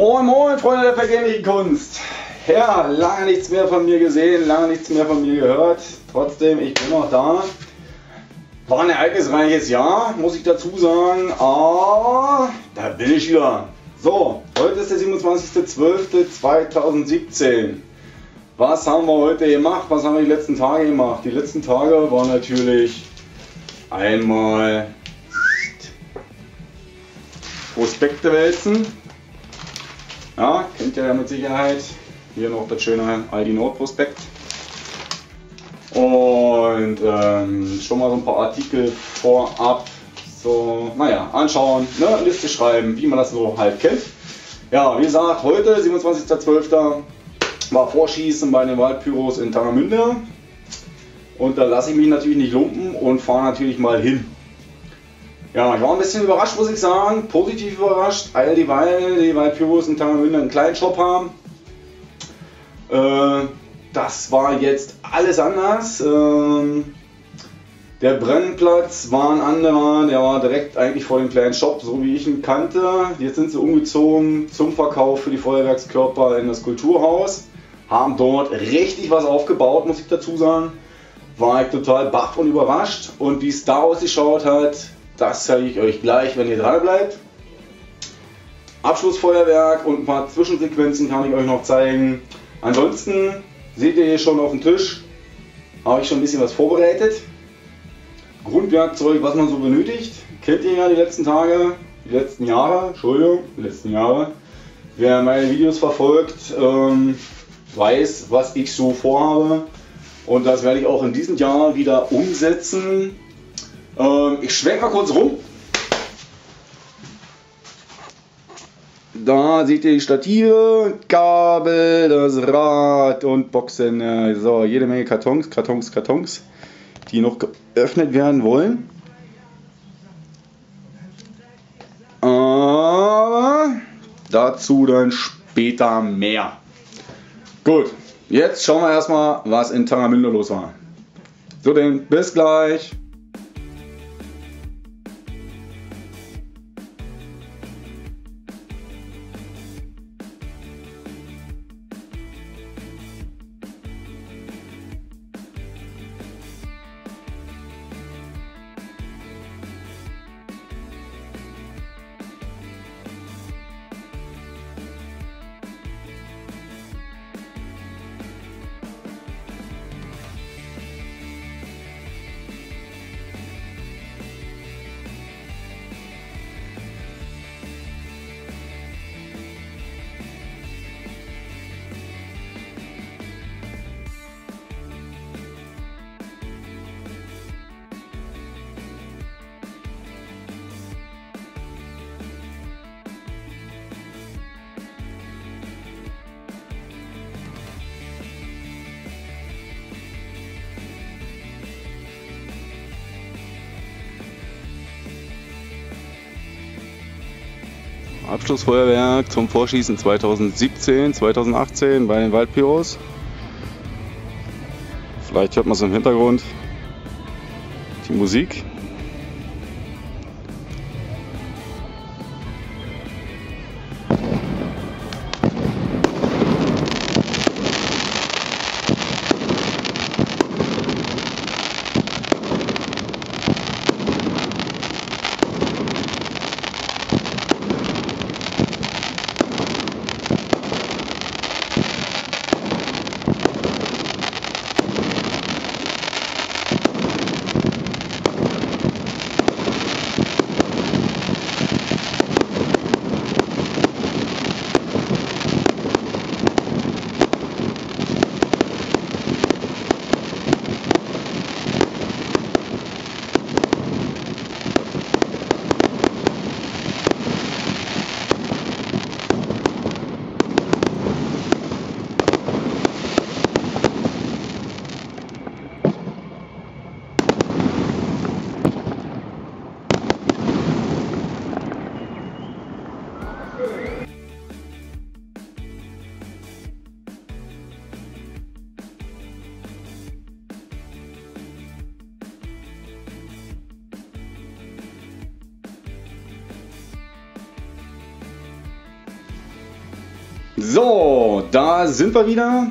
Moin Moin Freunde der vergänglichen Kunst. Ja, lange nichts mehr von mir gesehen, lange nichts mehr von mir gehört. Trotzdem, ich bin noch da. War ein ereignisreiches Jahr, muss ich dazu sagen. Aber da bin ich wieder. So, heute ist der 27.12.2017. Was haben wir heute gemacht? Was haben wir die letzten Tage gemacht? Die letzten Tage waren natürlich einmal Prospekte wälzen. Ja, kennt ihr ja mit Sicherheit. Hier noch das schöne Aldi Nord Prospekt. Und schon mal so ein paar Artikel vorab. So, naja, anschauen, ne, Liste schreiben, wie man das so halt kennt. Ja, wie gesagt, heute, 27.12. war Vorschießen bei den Waldpyros in Tangermünde. Und da lasse ich mich natürlich nicht lumpen und fahre natürlich mal hin. Ja, ich war ein bisschen überrascht, muss ich sagen, positiv überrascht, weil die Waldpyros in Tangermünde einen kleinen Shop haben. Das war jetzt alles anders. Der Brennplatz war ein anderer, der war direkt eigentlich vor dem kleinen Shop, so wie ich ihn kannte. Jetzt sind sie umgezogen zum Verkauf für die Feuerwerkskörper in das Kulturhaus. Haben dort richtig was aufgebaut, muss ich dazu sagen. War ich total baff und überrascht. Und wie es da ausgeschaut hat, das zeige ich euch gleich, wenn ihr dran bleibt. Abschlussfeuerwerk und ein paar Zwischensequenzen kann ich euch noch zeigen. Ansonsten seht ihr hier schon auf dem Tisch, habe ich schon ein bisschen was vorbereitet. Grundwerkzeug, was man so benötigt, kennt ihr ja die letzten Tage, die letzten Jahre. Wer meine Videos verfolgt, weiß, was ich so vorhabe. Und das werde ich auch in diesem Jahr wieder umsetzen. Ich schwenke mal kurz rum. Da seht ihr die Stative, Kabel, das Rad und Boxen. So, jede Menge Kartons, die noch geöffnet werden wollen. Aber dazu dann später mehr. Gut, jetzt schauen wir erstmal, was in Tangermünde los war. So denn, bis gleich. Abschlussfeuerwerk zum Vorschießen 2017, 2018 bei den Waldpyros. Vielleicht hört man es im Hintergrund, die Musik. So, da sind wir wieder.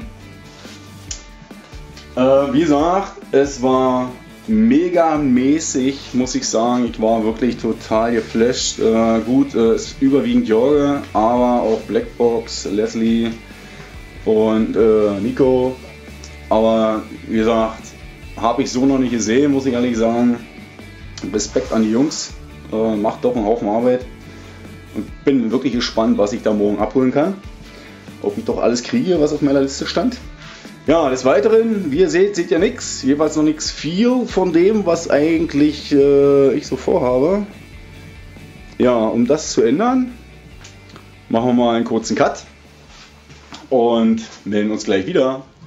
Wie gesagt, es war mega mäßig, muss ich sagen. Ich war wirklich total geflasht. Gut, ist überwiegend Jorge, aber auch Blackbox, Leslie und Nico. Aber wie gesagt, habe ich so noch nicht gesehen, muss ich ehrlich sagen. Respekt an die Jungs. Macht doch einen Haufen Arbeit. Und bin wirklich gespannt, was ich da morgen abholen kann. Ob ich doch alles kriege, was auf meiner Liste stand. Ja, des Weiteren, wie ihr seht ihr nichts. Jeweils noch nichts viel von dem, was eigentlich ich so vorhabe. Ja, um das zu ändern, machen wir mal einen kurzen Cut und melden uns gleich wieder.